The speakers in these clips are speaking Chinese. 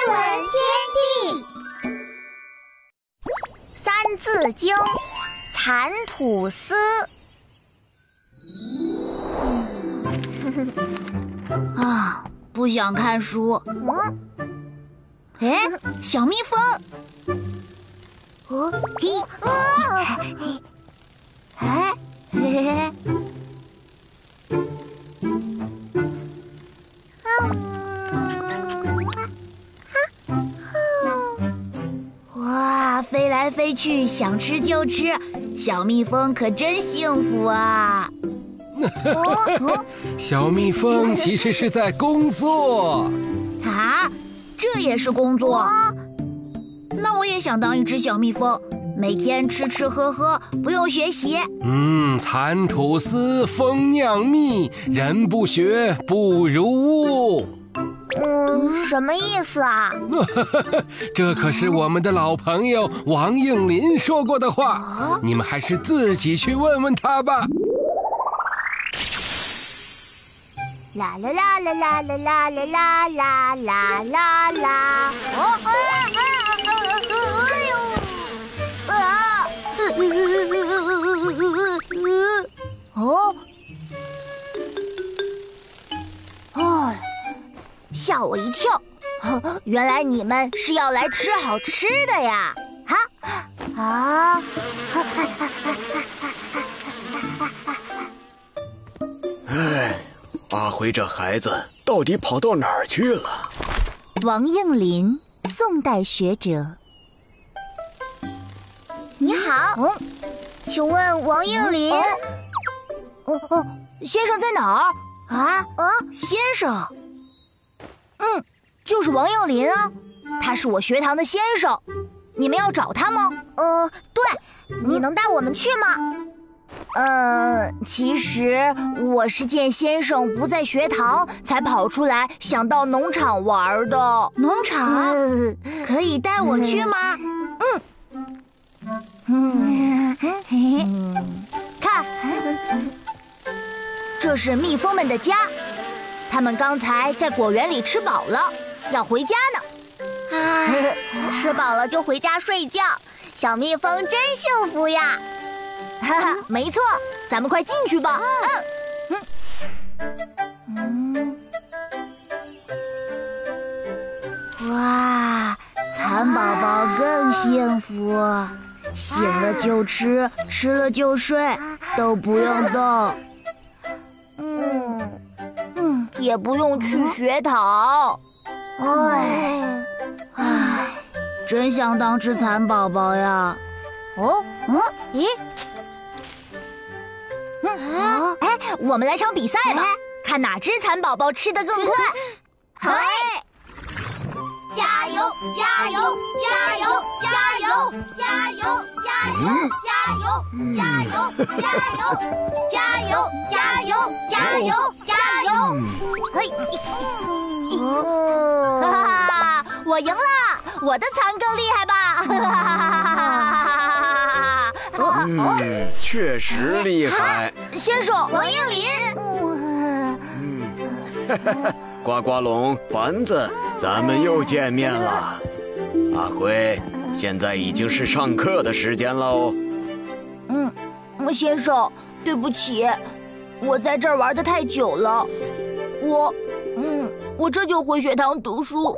闻天地，《三字经》蚕吐丝。 不想看书。哎，小蜜蜂。哎，嘿嘿。哇，飞来飞去，想吃就吃，小蜜蜂可真幸福啊！ 小蜜蜂其实是在工作啊，这也是工作？那我也想当一只小蜜蜂，每天吃吃喝喝，不用学习。 蚕吐丝，蜂酿蜜，人不学不如物。 什么意思啊？ 这可是我们的老朋友王应麟说过的话，你们还是自己去问问他吧。 啦啦啦啦啦啦啦啦啦啦啦啦啦！吓我一跳！原来你们是要来吃好吃的呀！ 阿辉这孩子到底跑到哪儿去了？ 王应麟，宋代学者。 你好，请问王应麟？ 先生在哪儿？先生？就是王应麟啊，他是我学堂的先生。你们要找他吗？ 对，你能带我们去吗？ 其实我是见先生不在学堂，才跑出来想到农场玩的。农场？可以带我去吗？看，这是蜜蜂们的家，它们刚才在果园里吃饱了，要回家呢。 吃饱了就回家睡觉，小蜜蜂真幸福呀！ 没错，咱们快进去吧。哇，蚕宝宝更幸福，醒了就吃，吃了就睡，都不用动。也不用去学堂。真想当只蚕宝宝呀！我们来场比赛吧，看哪只蚕宝宝吃得更快。 加油！加油！加油！加油！加油！加油！加油！加油！加油！加油！加油！加油！ 我赢了，我的蚕更厉害吧？ 确实厉害。 先生， 王应麟。 呱呱龙、丸子，咱们又见面了。阿辉，现在已经是上课的时间喽。 先生，对不起，我在这儿玩得太久了，我这就回学堂读书。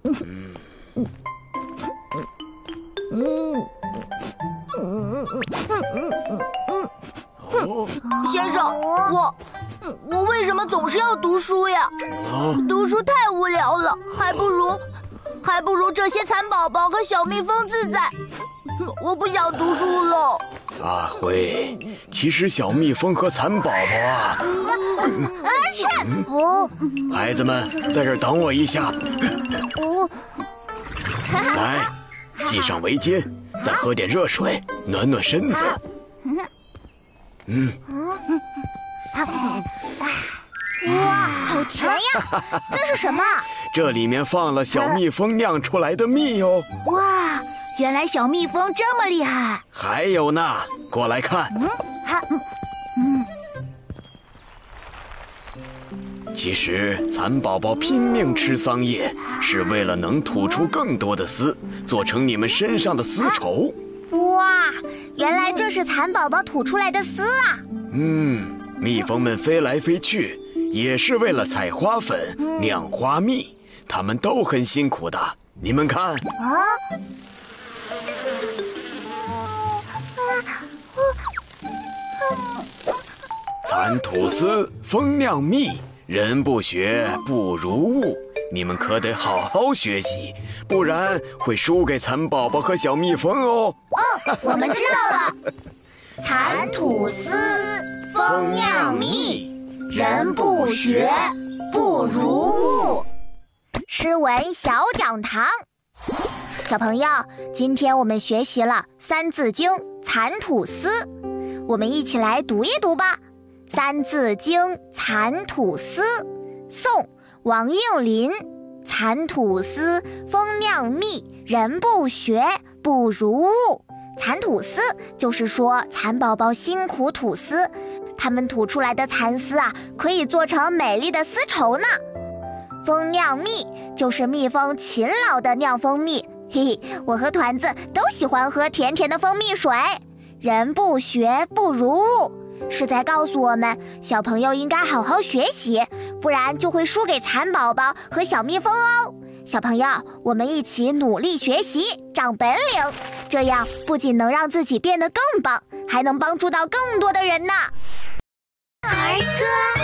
先生，我为什么总是要读书呀？读书太无聊了，还不如这些蚕宝宝和小蜜蜂自在。我不想读书了。 阿辉，其实小蜜蜂和蚕宝宝啊，孩子们在这儿等我一下。来，系上围巾，再喝点热水，暖暖身子。 哇，好甜呀！这是什么？ 这里面放了小蜜蜂酿出来的蜜哦。 哇，原来小蜜蜂这么厉害。 还有呢，过来看。 其实蚕宝宝拼命吃桑叶，是为了能吐出更多的丝，做成你们身上的丝绸。 哇，原来这是蚕宝宝吐出来的丝啊！ 蜜蜂们飞来飞去，也是为了采花粉、酿花蜜，它们都很辛苦的。你们看，蚕吐丝，蜂酿蜜，人不学不如物。你们可得好好学习，不然会输给蚕宝宝和小蜜蜂哦。 我们知道了。蚕吐丝，蜂酿蜜，人不学不如物。诗文小讲堂，小朋友，今天我们学习了《三字经》蚕吐丝，我们一起来读一读吧。《三字经》蚕吐丝，宋·王应麟。蚕吐丝，蜂酿蜜，人不学不如物。蚕吐丝就是说蚕宝宝辛苦吐丝，它们吐出来的蚕丝啊，可以做成美丽的丝绸呢。蜂酿蜜就是蜜蜂勤劳的酿蜂蜜，嘿嘿，我和团子都喜欢喝甜甜的蜂蜜水。人不学不如物，是在告诉我们，小朋友应该好好学习，不然就会输给蚕宝宝和小蜜蜂哦。小朋友，我们一起努力学习，长本领，这样不仅能让自己变得更棒，还能帮助到更多的人呢。儿歌。